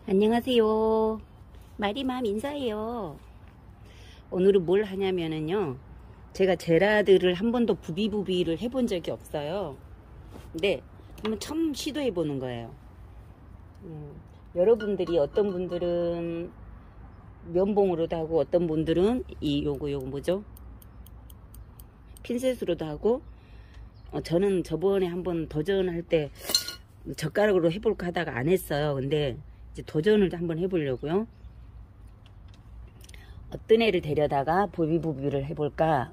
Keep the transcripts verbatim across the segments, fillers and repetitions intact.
안녕하세요. 마리맘 인사해요. 오늘은 뭘 하냐면은요, 제가 제라드를 한 번도 부비부비를 해본 적이 없어요. 근데 한번 처음 시도해 보는 거예요. 음, 여러분들이 어떤 분들은 면봉으로도 하고 어떤 분들은 이 요거 요거 뭐죠? 핀셋으로도 하고, 어, 저는 저번에 한번 도전할 때 젓가락으로 해볼까 하다가 안 했어요. 근데 이제 도전을 한번 해보려고요. 어떤 애를 데려다가 부비부비를 해볼까?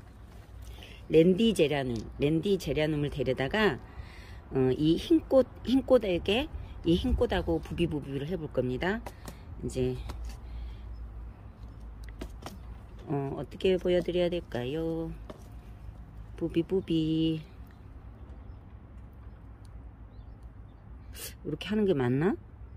랜디 제라눔, 랜디 제라눔을 데려다가 어, 이 흰꽃, 흰꽃에게 이 흰꽃하고 부비부비를 해볼 겁니다. 이제 어, 어떻게 보여드려야 될까요? 부비부비 이렇게 하는 게 맞나?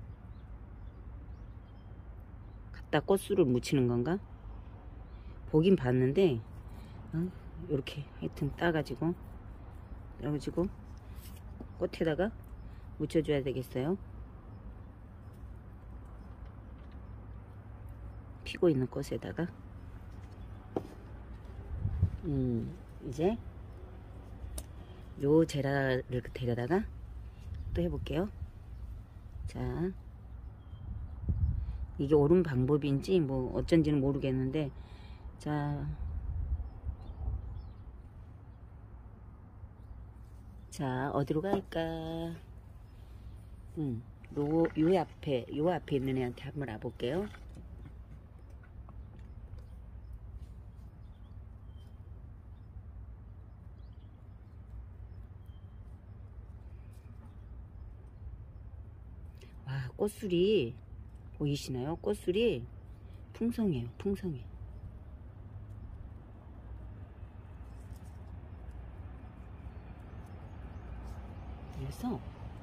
갖다 꽃술을 묻히는 건가? 보긴 봤는데 어? 이렇게 하여튼 따가지고 따가지고 꽃에다가 묻혀줘야 되겠어요. 피고 있는 꽃에다가 음 이제 요 제라를 데려다가 또 해볼게요. 자, 이게 옳은 방법인지 뭐 어쩐지는 모르겠는데, 자, 자 어디로 갈까? 음, 요, 요 앞에 요 앞에 있는 애한테 한번 와볼게요. 와, 꽃술이 보이시나요? 꽃술이 풍성해요. 풍성해. 그래서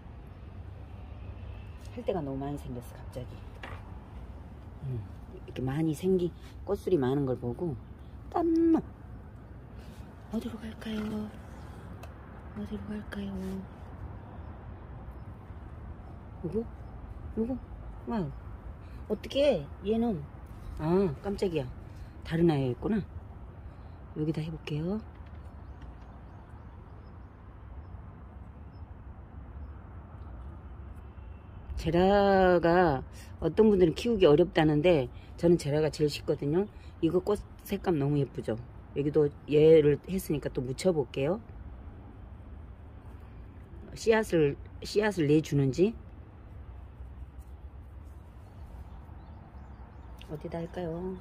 할 때가 너무 많이 생겼어. 갑자기 음, 이렇게 많이 생긴 꽃술이 많은 걸 보고 땀나. 어디로 갈까요? 어디로 갈까요? 누구? 누구? 와, 어떻게 얘는 아 깜짝이야, 다른 아이였구나. 여기다 해볼게요. 제라가 어떤 분들은 키우기 어렵다는데 저는 제라가 제일 쉽거든요. 이거 꽃 색감 너무 예쁘죠? 여기도 얘를 했으니까 또 묻혀볼게요. 씨앗을 씨앗을 내주는지. 어디다 할까요?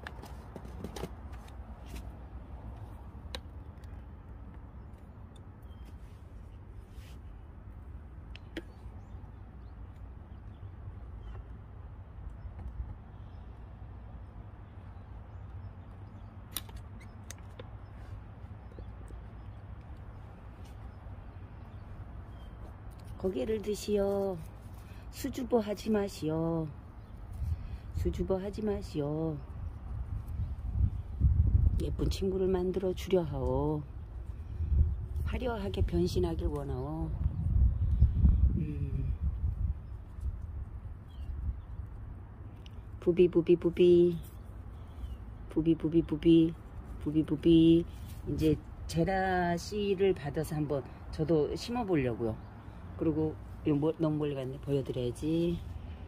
고개를 드시오. 수줍어 하지 마시오. 수줍어 하지 마시오. 예쁜 친구를 만들어 주려 하오. 화려하게 변신하길 원하오. 음. 부비부비 부비 부비부비 부비 부비부비. 이제 제라 씨를 받아서 한번 저도 심어 보려고요. 그리고 이거 뭐, 너무 멀리 갔네. 보여드려야지.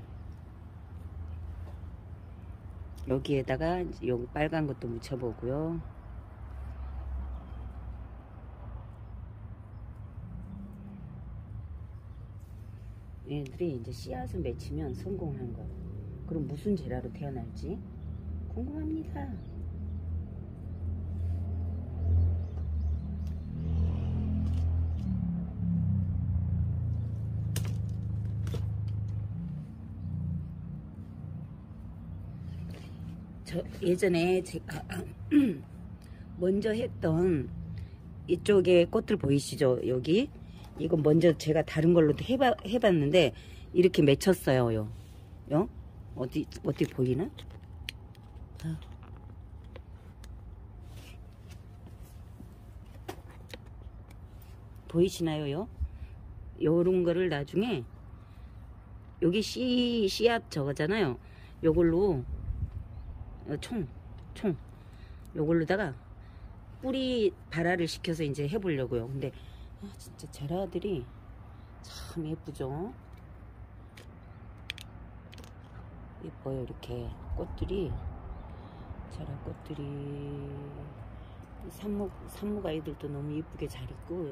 여기에다가 여기 빨간 것도 묻혀보고요. 얘들이 이제 씨앗을 맺히면 성공한 거. 그럼 무슨 제라로 태어날지 궁금합니다. 저 예전에 제가 먼저 했던 이쪽에 꽃들 보이시죠? 여기 이거 먼저 제가 다른 걸로도 해봐, 해봤는데 이렇게 맺혔어요. 요, 요? 어디 어디 보이나? 아. 보이시나요? 요? 요런 거를 나중에 여기 씨, 씨앗 저거잖아요. 요걸로 어, 총, 총 요걸로다가 뿌리 발화를 시켜서 이제 해보려고요. 근데 아, 진짜 제라들이 참 예쁘죠. 예뻐요. 이렇게 꽃들이, 제라 꽃들이. 산목, 산목 아이들도 너무 예쁘게 잘 있고.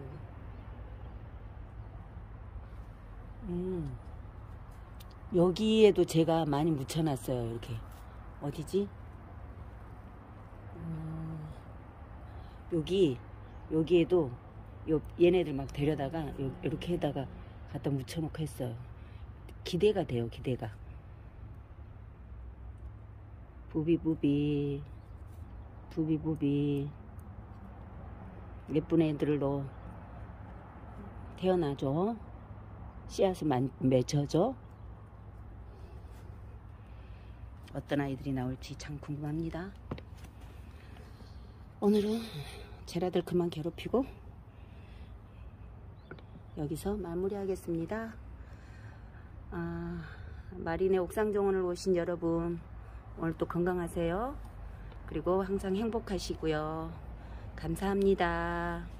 음, 여기에도 제가 많이 묻혀놨어요. 이렇게 어디지? 음, 여기 여기에도 요, 얘네들 막 데려다가 요, 이렇게 해다가 갖다 묻혀놓고 했어요. 기대가 돼요. 기대가. 부비부비 부비부비 예쁜 애들로 태어나죠. 씨앗을 만, 맺혀줘. 어떤 아이들이 나올지 참 궁금합니다. 오늘은 제라들 그만 괴롭히고 여기서 마무리하겠습니다. 아, 마린의 옥상정원을 오신 여러분, 오늘 또 건강하세요. 그리고 항상 행복하시고요. 감사합니다.